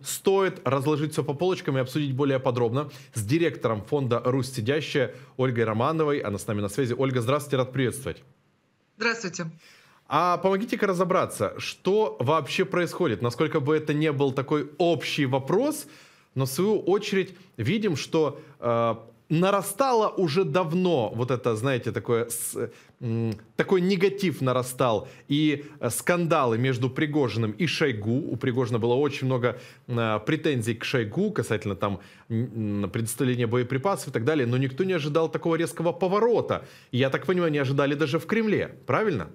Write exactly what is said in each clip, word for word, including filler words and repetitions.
стоит разложить все по полочкам и обсудить более подробно с директором фонда «Русь сидящая» Ольгой Романовой. Она с нами на связи. Ольга, здравствуйте, рад приветствовать. Здравствуйте. А помогите-ка разобраться, что вообще происходит. Насколько бы это не был такой общий вопрос, но в свою очередь видим, что э, нарастало уже давно вот это, знаете, такое, с, м, такой негатив нарастал. И э, скандалы между Пригожиным и Шойгу. У Пригожина было очень много э, претензий к Шойгу касательно там м, предоставления боеприпасов и так далее. Но никто не ожидал такого резкого поворота. И, я так понимаю, не ожидали даже в Кремле. Правильно?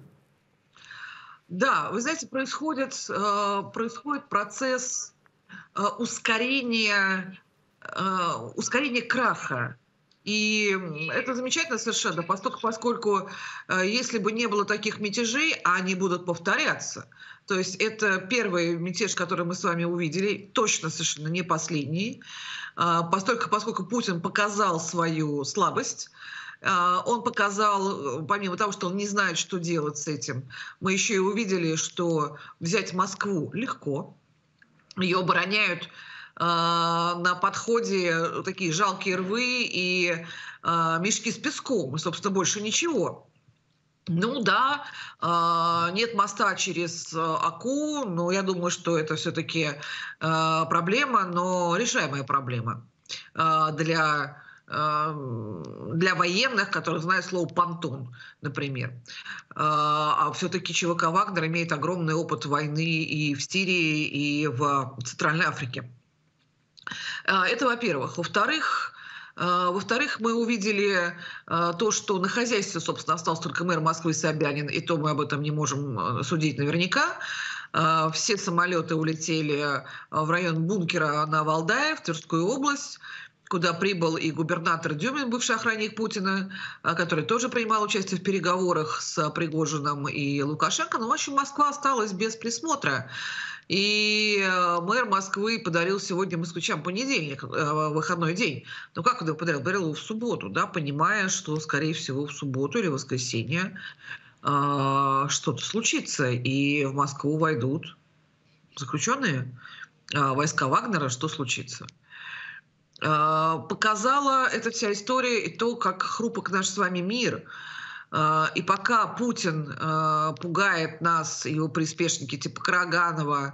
Да, вы знаете, происходит, э, происходит процесс э, ускорения, э, ускорения краха. И это замечательно совершенно, поскольку, поскольку э, если бы не было таких мятежей, а они будут повторяться, то есть это первый мятеж, который мы с вами увидели, точно совершенно не последний, э, поскольку, поскольку Путин показал свою слабость. Он показал, помимо того, что он не знает, что делать с этим, мы еще и увидели, что взять Москву легко. Ее обороняют э, на подходе такие жалкие рвы и э, мешки с песком, и, собственно, больше ничего. Ну да, э, нет моста через Аку, но я думаю, что это все-таки э, проблема, но решаемая проблема э, для... для военных, которые знают слово «понтон», например. А все-таки ЧВК «Вагнер» имеет огромный опыт войны и в Сирии, и в Центральной Африке. Это во-первых. Во-вторых, во-вторых, мы увидели то, что на хозяйстве, собственно, остался только мэр Москвы Собянин, и то мы об этом не можем судить наверняка. Все самолеты улетели в район бункера на Валдае, в Тверскую область, куда прибыл и губернатор Дюмин, бывший охранник Путина, который тоже принимал участие в переговорах с Пригожиным и Лукашенко. Но, в общем, Москва осталась без присмотра. И мэр Москвы подарил сегодня москвичам понедельник, выходной день. Ну как он его подарил? Подарил его в субботу, да, понимая, что, скорее всего, в субботу или в воскресенье что-то случится, и в Москву войдут заключенные войска Вагнера. Что случится? Показала эта вся история и то, как хрупок наш с вами мир. И пока Путин пугает нас, его приспешники типа Караганова,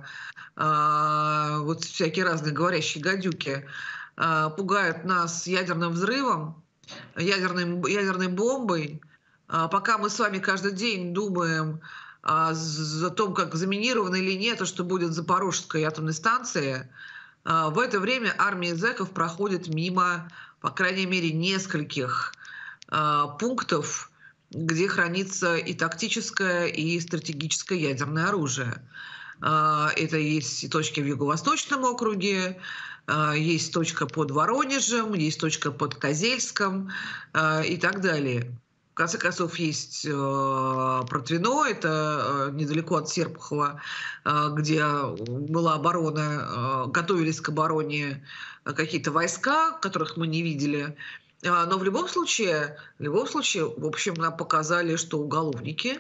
вот всякие разные говорящие гадюки, пугают нас ядерным взрывом, ядерной, ядерной бомбой, пока мы с вами каждый день думаем о том, как заминировано или нет, а что будет Запорожская атомная станция, в это время армия зэков проходит мимо, по крайней мере, нескольких пунктов, где хранится и тактическое, и стратегическое ядерное оружие. Это есть и точки в Юго-Восточном округе, есть точка под Воронежем, есть точка под Козельском и так далее. В конце концов, есть Протвино, это недалеко от Серпухова, где была оборона, готовились к обороне какие-то войска, которых мы не видели. Но в любом случае, в любом случае, в общем, нам показали, что уголовники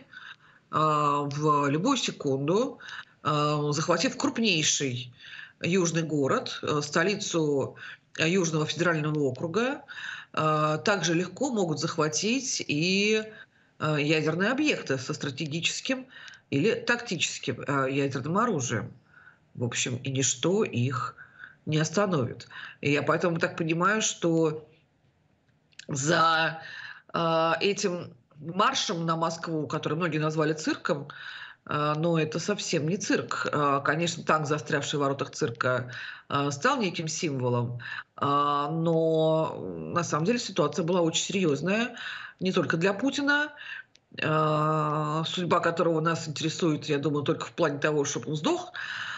в любую секунду, захватив крупнейший южный город, столицу Южного федерального округа, также легко могут захватить и ядерные объекты со стратегическим или тактическим ядерным оружием. В общем, и ничто их не остановит. И я поэтому так понимаю, что за этим маршем на Москву, который многие назвали цирком, но это совсем не цирк. Конечно, танк, застрявший в воротах цирка, стал неким символом, но на самом деле ситуация была очень серьезная, не только для Путина, судьба которого нас интересует, я думаю, только в плане того, чтобы он сдох,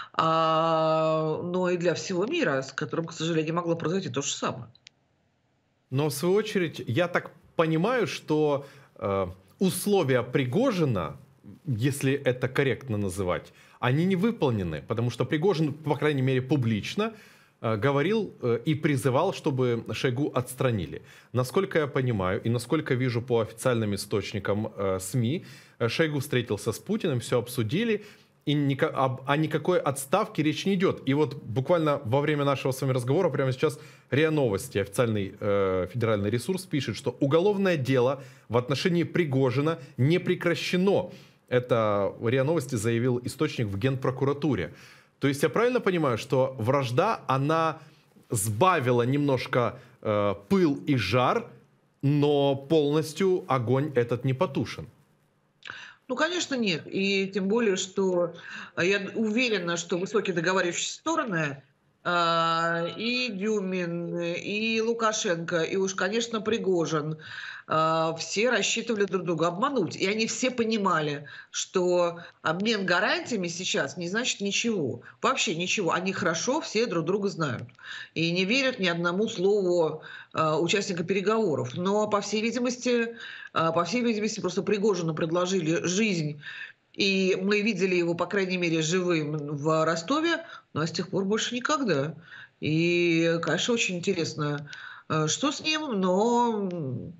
но и для всего мира, с которым, к сожалению, могло произойти то же самое. Но в свою очередь, я так понимаю, что э, условия Пригожина, если это корректно называть, они не выполнены, потому что Пригожин, по крайней мере, публично э, говорил э, и призывал, чтобы Шойгу отстранили. Насколько я понимаю и насколько вижу по официальным источникам э, СМИ, э, Шойгу встретился с Путиным, все обсудили, и ника- об- о никакой отставке речь не идет. И вот буквально во время нашего с вами разговора прямо сейчас РИА Новости, официальный э, федеральный ресурс, пишет, что уголовное дело в отношении Пригожина не прекращено. Это РИА Новости заявил источник в Генпрокуратуре. То есть я правильно понимаю, что вражда, она сбавила немножко э, пыл и жар, но полностью огонь этот не потушен? Ну, конечно, нет. И тем более, что а, я уверена, что высокие договаривающиеся стороны, а, и Дюмин, и Лукашенко, и уж, конечно, Пригожин, а, все рассчитывали друг друга обмануть. И они все понимали, что обмен гарантиями сейчас не значит ничего. Вообще ничего. Они хорошо все друг друга знают. И не верят ни одному слову а, участника переговоров. Но, по всей видимости, а, по всей видимости, просто Пригожину предложили жизнь, и мы видели его, по крайней мере, живым в Ростове, но с тех пор больше никогда. И, конечно, очень интересно, э, что с ним, но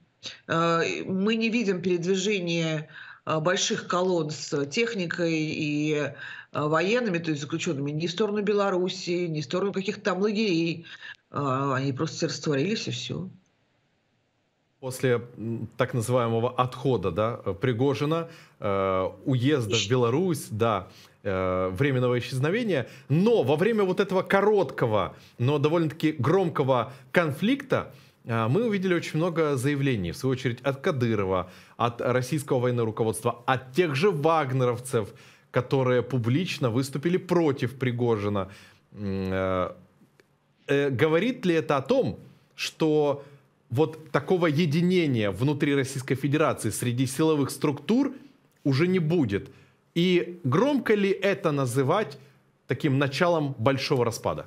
э, мы не видим передвижения э, больших колонн с техникой и э, военными, то есть заключенными, ни в сторону Беларуси, ни в сторону каких-то там лагерей. Э, Они просто все растворились, и все. После м, так называемого отхода, да, Пригожина, э, уезда в Беларусь, да, э, временного исчезновения, но во время вот этого короткого, но довольно-таки громкого конфликта э, мы увидели очень много заявлений, в свою очередь, от Кадырова, от российского военного руководства, от тех же вагнеровцев, которые публично выступили против Пригожина. Э, э, говорит ли это о том, что вот такого единения внутри Российской Федерации среди силовых структур уже не будет? И громко ли это называть таким началом большого распада?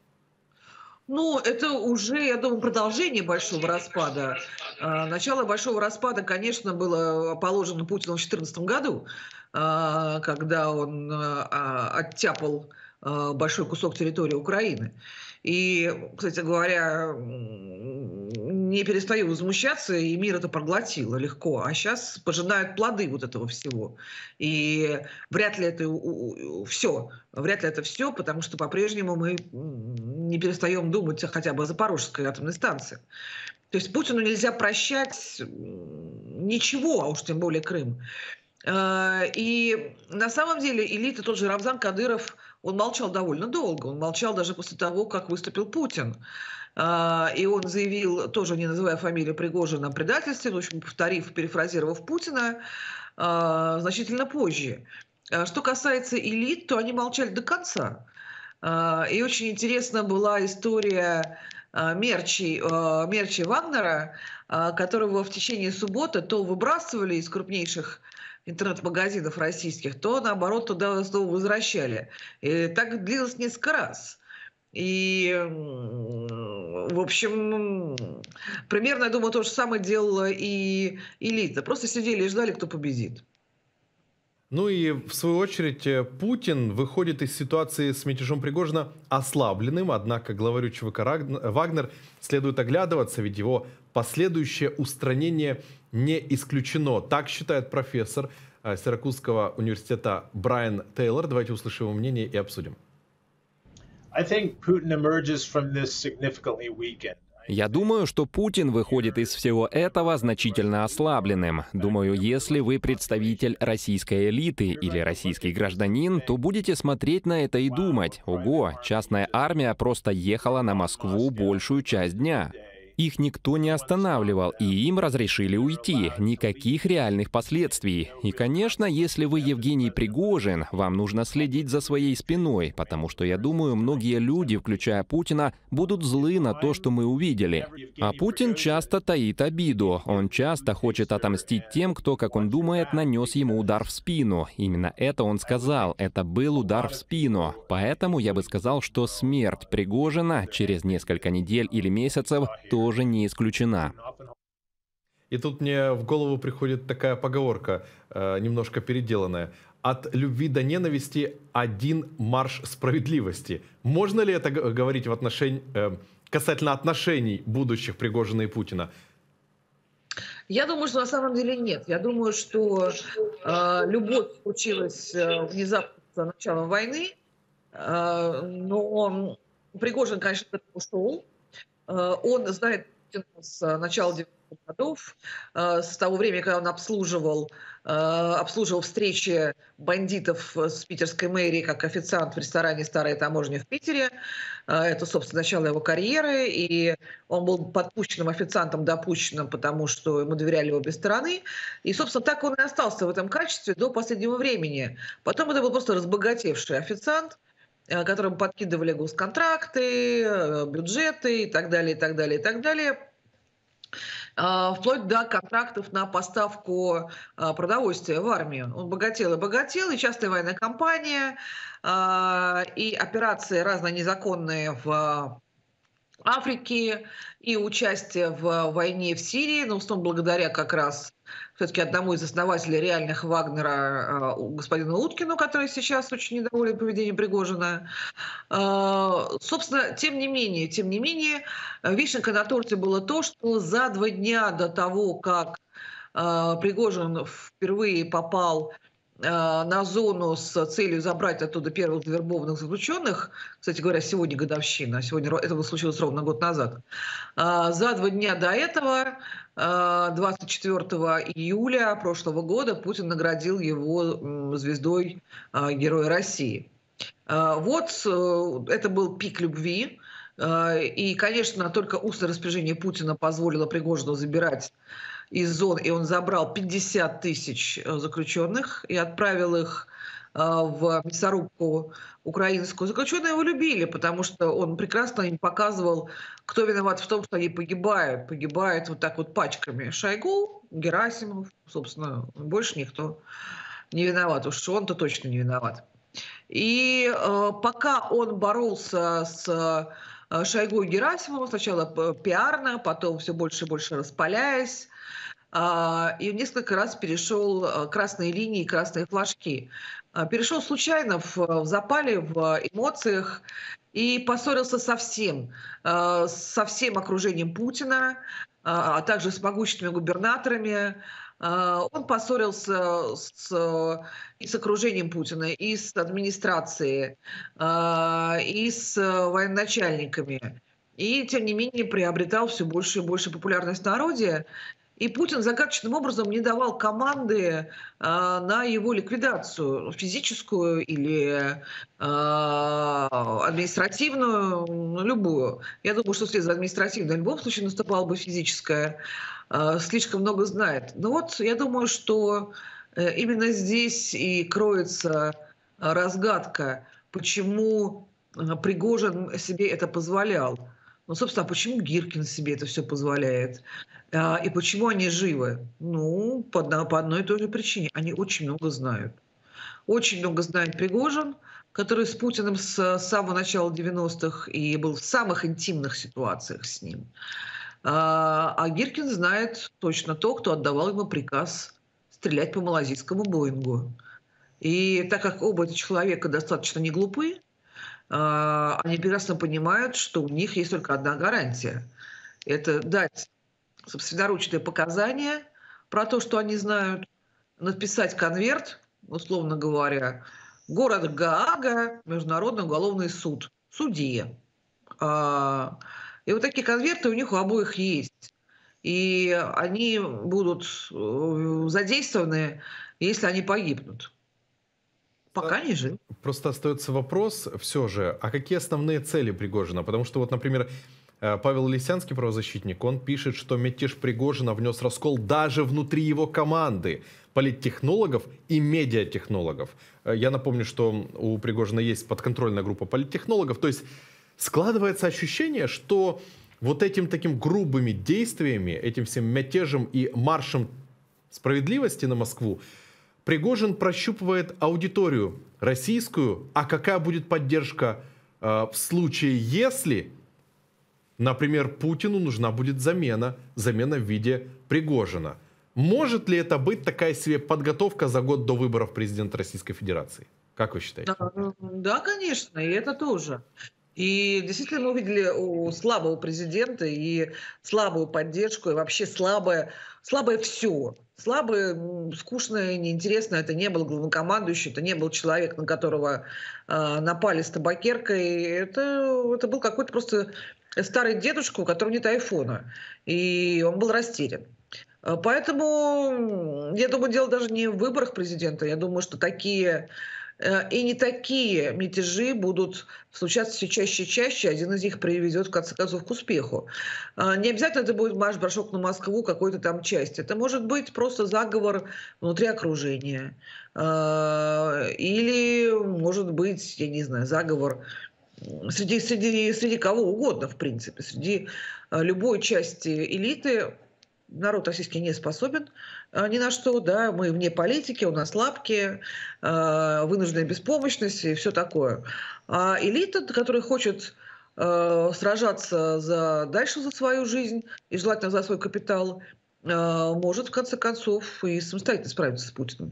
Ну, это уже, я думаю, продолжение большого распада. А, Начало большого распада, конечно, было положено Путину в две тысячи четырнадцатом году, а, когда он а, а, оттяпал а, большой кусок территории Украины. И, кстати говоря, м, не перестаю возмущаться, и мир это проглотил легко. А сейчас пожинают плоды вот этого всего. И вряд ли это все. Вряд ли это все, потому что по-прежнему мы м, не перестаем думать хотя бы о Запорожской атомной станции. То есть Путину нельзя прощать м, ничего, а уж тем более Крым. Э, И на самом деле элита, тот же Рамзан Кадыров, он молчал довольно долго. Он молчал даже после того, как выступил Путин. А, И он заявил, тоже не называя фамилию Пригожина, о предательстве, в общем, повторив, перефразировав Путина, а, значительно позже. А Что касается элит, то они молчали до конца. А, И очень интересна была история а, Мерчи, а, Мерчи Вагнера, а, которого в течение субботы то выбрасывали из крупнейших интернет-магазинов российских, то наоборот туда снова возвращали. И так длилось несколько раз. И, м, в общем, м, примерно, я думаю, то же самое делала и элита. Просто сидели и ждали, кто победит. Ну и в свою очередь э, Путин выходит из ситуации с мятежом Пригожина ослабленным, однако главарю ЧВК Рагн- Вагнер следует оглядываться, ведь его последующее устранение не исключено. Так считает профессор э, Сиракузского университета Брайан Тейлор. Давайте услышим его мнение и обсудим. I think Putin emerges from this significantly weakened. Я думаю, что Путин выходит из всего этого значительно ослабленным. Думаю, если вы представитель российской элиты или российский гражданин, то будете смотреть на это и думать: ого, частная армия просто ехала на Москву большую часть дня. Их никто не останавливал, и им разрешили уйти. Никаких реальных последствий. И, конечно, если вы Евгений Пригожин, вам нужно следить за своей спиной, потому что, я думаю, многие люди, включая Путина, будут злы на то, что мы увидели. А Путин часто таит обиду. Он часто хочет отомстить тем, кто, как он думает, нанес ему удар в спину. Именно это он сказал. Это был удар в спину. Поэтому я бы сказал, что смерть Пригожина через несколько недель или месяцев тоже тоже не исключена. И тут мне в голову приходит такая поговорка, э, немножко переделанная. От любви до ненависти один марш справедливости. Можно ли это г- говорить в отношении, э, касательно отношений будущих Пригожина и Путина? Я думаю, что на самом деле нет. Я думаю, что э, любовь случилась э, внезапно началом войны, э, но Пригожин, конечно, от этого ушел. Э, он знает Путина с начала девяностых годов, э, с того времени, когда он обслуживал, э, обслуживал встречи бандитов с питерской мэрией как официант в ресторане «Старая таможня» в Питере. Э, это, собственно, начало его карьеры, и он был подпущенным официантом, допущенным, потому что ему доверяли обе стороны. И, собственно, так он и остался в этом качестве до последнего времени. Потом это был просто разбогатевший официант, которым подкидывали госконтракты, бюджеты и так далее, и так далее, и так далее, вплоть до контрактов на поставку продовольствия в армию. Он богател и богател, и частая военная кампания, и операции разные незаконные в Африке, и участие в войне в Сирии, но в основном благодаря как раз все-таки одному из основателей реальных Вагнера, господину Уткину, который сейчас очень недоволен поведением Пригожина. Собственно, тем не менее, тем не менее, вишенкой на торте было то, что за два дня до того, как Пригожин впервые попал на зону с целью забрать оттуда первых завербованных заключенных, кстати говоря, сегодня годовщина, сегодня это случилось ровно год назад, за два дня до этого, двадцать четвёртого июля прошлого года, Путин наградил его звездой Героя России. Вот это был пик любви. И, конечно, только устное распоряжение Путина позволило Пригожину забирать из зон, и он забрал пятьдесят тысяч заключенных и отправил их в мясорубку украинскую. Заключенные его любили, потому что он прекрасно им показывал, кто виноват в том, что они погибают. Погибают вот так вот пачками. Шойгу, Герасимов, собственно, больше никто не виноват. Уж он-то точно не виноват. И э, пока он боролся с Шойгу и Герасимовым, сначала пиарно, потом все больше и больше распаляясь, и несколько раз перешел красные линии, красные флажки. Перешел случайно в запале, в эмоциях и поссорился со всем, со всем окружением Путина, а также с могущественными губернаторами. Он поссорился с, и с окружением Путина, и с администрацией, и с военачальниками. И, тем не менее, приобретал все больше и больше популярность в народе. И Путин загадочным образом не давал команды а, на его ликвидацию, физическую или а, административную, ну, любую. Я думаю, что вслед за административной в любом случае наступала бы физическая. А, слишком много знает. Но вот я думаю, что именно здесь и кроется разгадка, почему Пригожин себе это позволял. Ну, собственно, а почему Гиркин себе это все позволяет? А, и почему они живы? Ну, по, по одной и той же причине. Они очень много знают. Очень много знает Пригожин, который с Путиным с самого начала девяностых и был в самых интимных ситуациях с ним. А, а Гиркин знает точно то, кто отдавал ему приказ стрелять по малазийскому Боингу. И так как оба этих человека достаточно не глупы, они прекрасно понимают, что у них есть только одна гарантия. Это дать собственноручные показания про то, что они знают, написать конверт, условно говоря, город Гаага, Международный уголовный суд, судье. И вот такие конверты у них у обоих есть. И они будут задействованы, если они погибнут. Пока не жив. Просто остается вопрос все же, а какие основные цели Пригожина? Потому что вот, например, Павел Лисянский, правозащитник, он пишет, что мятеж Пригожина внес раскол даже внутри его команды политтехнологов и медиатехнологов. Я напомню, что у Пригожина есть подконтрольная группа политтехнологов. То есть складывается ощущение, что вот этим таким грубыми действиями, этим всем мятежем и маршем справедливости на Москву Пригожин прощупывает аудиторию российскую, а какая будет поддержка э, в случае, если, например, Путину нужна будет замена, замена в виде Пригожина. Может ли это быть такая себе подготовка за год до выборов президента Российской Федерации? Как вы считаете? Да, да, конечно, и это тоже. И действительно мы увидели у слабого президента и слабую поддержку, и вообще слабое, слабое все. слабый, скучный, неинтересно. Это не был главнокомандующий, это не был человек, на которого э, напали с табакеркой. Это, это был какой-то просто старый дедушка, у которого нет айфона. И он был растерян. Поэтому, я думаю, дело даже не в выборах президента. Я думаю, что такие и не такие мятежи будут случаться все чаще и чаще. Один из них приведет, в конце концов, к успеху. Не обязательно это будет марш-брошок на Москву какой-то там части. Это может быть просто заговор внутри окружения. Или, может быть, я не знаю, заговор среди, среди, среди кого угодно, в принципе. Среди любой части элиты. Народ российский не способен ни на что, да, мы вне политики, у нас лапки, вынужденная беспомощность и все такое. А элита, которая хочет сражаться за, дальше за свою жизнь и желательно за свой капитал, может в конце концов и самостоятельно справиться с Путиным.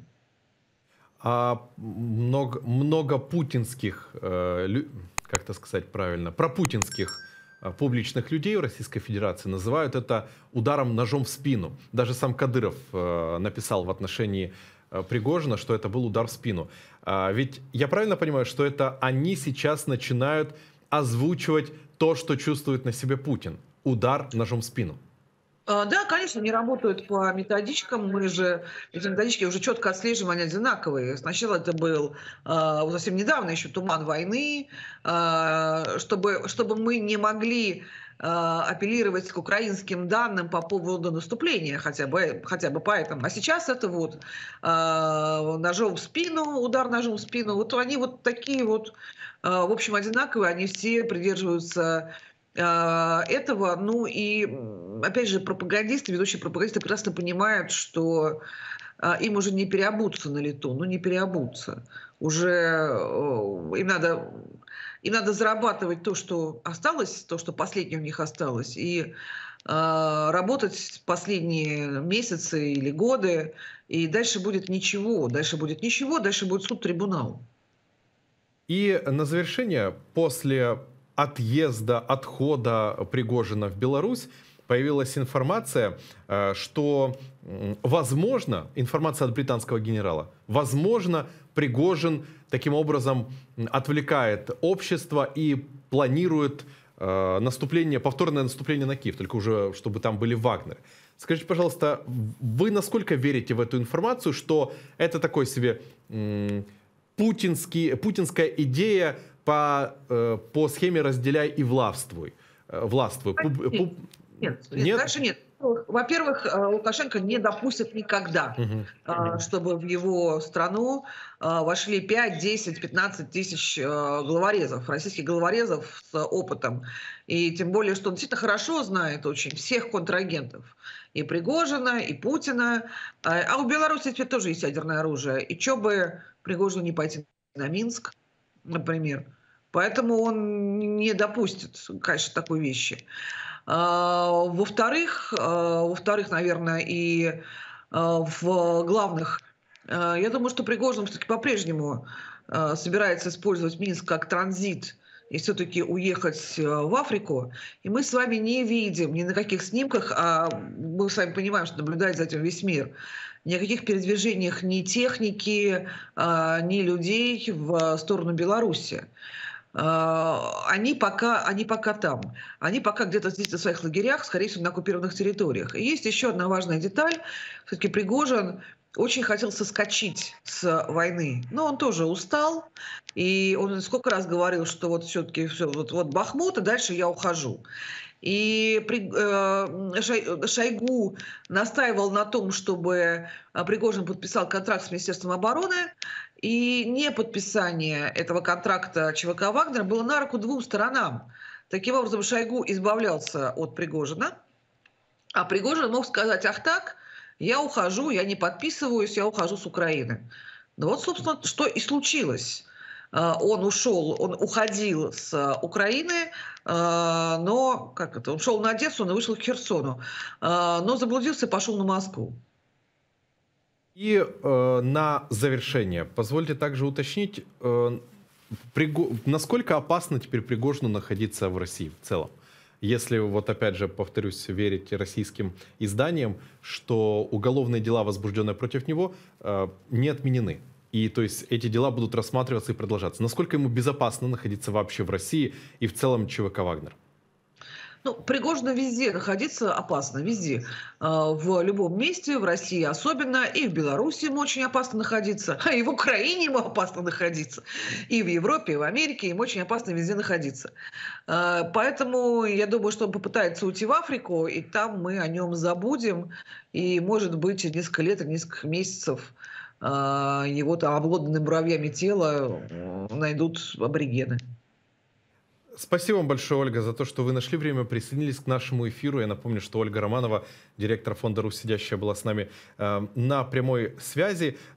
А много, много путинских, как это сказать правильно, пропутинских публичных людей в Российской Федерации называют это ударом ножом в спину. Даже сам Кадыров э, написал в отношении э, Пригожина, что это был удар в спину. А, ведь я правильно понимаю, что это они сейчас начинают озвучивать то, что чувствует на себе Путин? Удар ножом в спину. Да, конечно, они работают по методичкам. Мы же эти методички уже четко отслеживаем, они одинаковые. Сначала это был э, совсем недавно еще туман войны, э, чтобы, чтобы мы не могли э, апеллировать к украинским данным по поводу наступления, хотя бы, хотя бы поэтому. А сейчас это вот э, ножом в спину, удар ножом в спину. Вот они вот такие вот, э, в общем, одинаковые, они все придерживаются этого. Ну и, опять же, пропагандисты, ведущие пропагандисты прекрасно понимают, что им уже не переобуться на лету, ну не переобуться. Уже им надо, им надо зарабатывать то, что осталось, то, что последнее у них осталось, и работать последние месяцы или годы, и дальше будет ничего, дальше будет ничего, дальше будет суд-трибунал. И на завершение, после отъезда, отхода Пригожина в Беларусь, появилась информация, что, возможно, информация от британского генерала, возможно, Пригожин таким образом отвлекает общество и планирует наступление, повторное наступление на Киев, только уже, чтобы там были Вагнеры. Скажите, пожалуйста, вы насколько верите в эту информацию, что это такой себе путинский, путинская идея по, по схеме «разделяй и властвуй». властвуй. Нет, нет, нет, конечно, нет. Во-первых, Лукашенко не допустит никогда, угу. чтобы в его страну вошли пять, десять, пятнадцать тысяч головорезов, российских головорезов с опытом. И тем более, что он действительно хорошо знает очень всех контрагентов. И Пригожина, и Путина. А у Беларуси теперь тоже есть ядерное оружие. И что бы Пригожину не пойти на Минск, например. Поэтому он не допустит, конечно, такой вещи. Во-вторых, во-вторых, наверное, и в главных, я думаю, что Пригожин все-таки по-прежнему собирается использовать Минск как транзит и все-таки уехать в Африку. И мы с вами не видим ни на каких снимках, а мы с вами понимаем, что наблюдает за этим весь мир, ни о каких передвижениях ни техники, ни людей в сторону Беларуси. Они пока, они пока там. Они пока где-то здесь в своих лагерях, скорее всего, на оккупированных территориях. И есть еще одна важная деталь. Все-таки Пригожин очень хотел соскочить с войны. Но он тоже устал. И он сколько раз говорил, что вот все-таки все, вот, вот Бахмут, и дальше я ухожу. И Шойгу настаивал на том, чтобы Пригожин подписал контракт с Министерством обороны. И неподписание этого контракта ЧВК «Вагнер» было на руку двум сторонам. Таким образом, Шойгу избавлялся от Пригожина, а Пригожин мог сказать: ах так, я ухожу, я не подписываюсь, я ухожу с Украины. Ну вот, собственно, что и случилось. Он ушел, он уходил с Украины, но, как это, он шел на Одессу, он и вышел к Херсону, но заблудился и пошел на Москву. И э, на завершение, позвольте также уточнить, э, Приго... насколько опасно теперь Пригожину находиться в России в целом? если, вот опять же, повторюсь, верить российским изданиям, что уголовные дела, возбужденные против него, э, не отменены. И то есть эти дела будут рассматриваться и продолжаться. Насколько ему безопасно находиться вообще в России и в целом ЧВК «Вагнер»? Ну, Пригожину везде находиться опасно, везде. А, В любом месте, в России особенно, и в Беларуси ему очень опасно находиться, и в Украине ему опасно находиться, и в Европе, и в Америке ему очень опасно везде находиться. А, Поэтому я думаю, что он попытается уйти в Африку, и там мы о нем забудем, и, может быть, через несколько лет или несколько месяцев а, его там обглоданное муравьями тело э, найдут аборигены. Спасибо вам большое, Ольга, за то, что вы нашли время, присоединились к нашему эфиру. Я напомню, что Ольга Романова, директор фонда «Русь сидящая», была с нами э, на прямой связи.